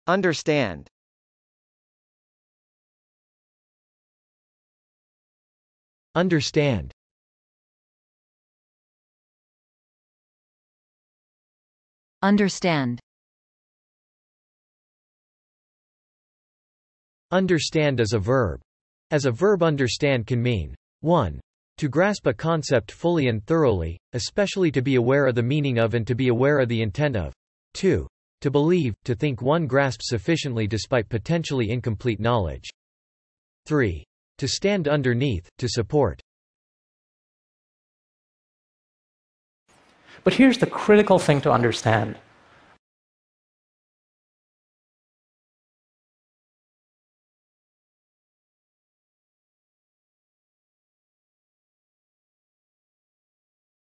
Understand. Understand. Understand. Understand is a verb. As a verb, understand can mean 1. To grasp a concept fully and thoroughly, especially to be aware of the meaning of and to be aware of the intent of. 2. To believe, to think one grasps sufficiently despite potentially incomplete knowledge. 3. To stand underneath, to support. But here's the critical thing to understand.